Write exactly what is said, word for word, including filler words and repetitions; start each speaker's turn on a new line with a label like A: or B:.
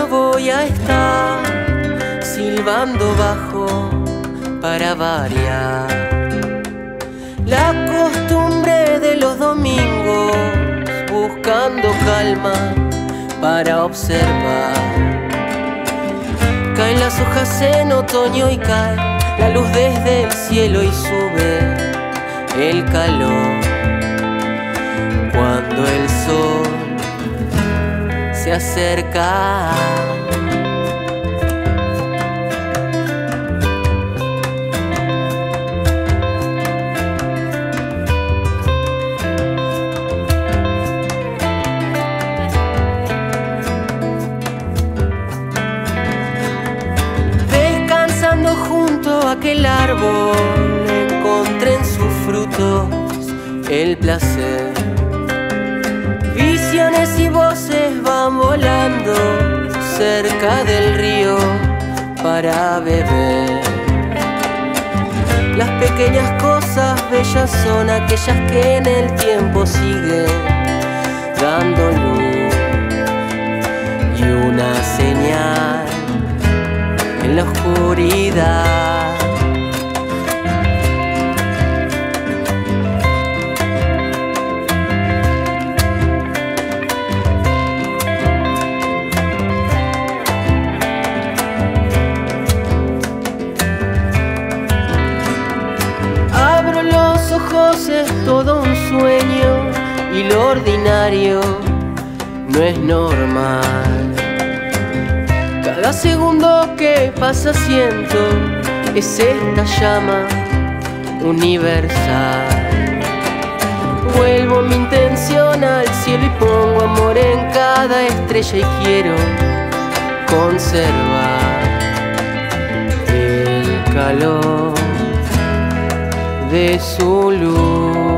A: voy a estar silbando bajo para variar. La costumbre de los domingos, buscando calma para observar. Caen las hojas en otoño y cae la luz desde el cielo y sube el calor. Cuando el sol se acerca, descansando junto a aquel árbol, encontré en sus frutos el placer. Visiones y voces van volando cerca del río para beber. Las pequeñas cosas bellas son aquellas que en el tiempo siguen dando luz y una señal en la oscuridad. Es todo un sueño y lo ordinario no es normal. Cada segundo que pasa siento es esta llama universal. Vuelvo mi intención al cielo y pongo amor en cada estrella y quiero conservar el calor de su luz.